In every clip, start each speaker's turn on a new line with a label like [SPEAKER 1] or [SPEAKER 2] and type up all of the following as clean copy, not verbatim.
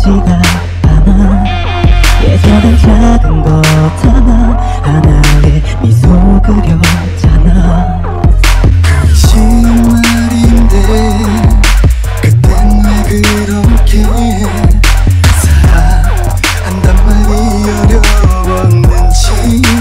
[SPEAKER 1] 보이지가 않아. 예전엔 작은 것 하나 하나에 미소 그렸잖아.
[SPEAKER 2] 쉬운 말인데 그땐 왜 그렇게 사랑한단 말이 어려웠는지.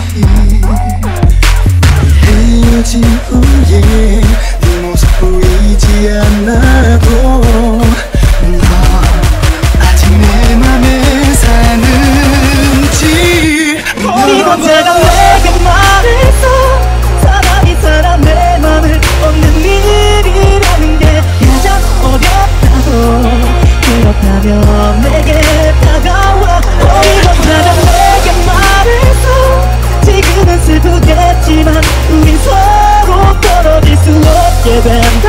[SPEAKER 2] 헤어진 후에 네 모습 보이지 않아도 너 아직 내 맘에 사는지.
[SPEAKER 1] 이번째가 내게 말했어. 사람이 사람의 맘을 얻는 일이라는 게 가장 어렵다고. 그렇다면 내게 다가와. 이번째가 내게 말했어. 지금은 슬프겠지만 우린 서로 떨어질 수 없게 된다.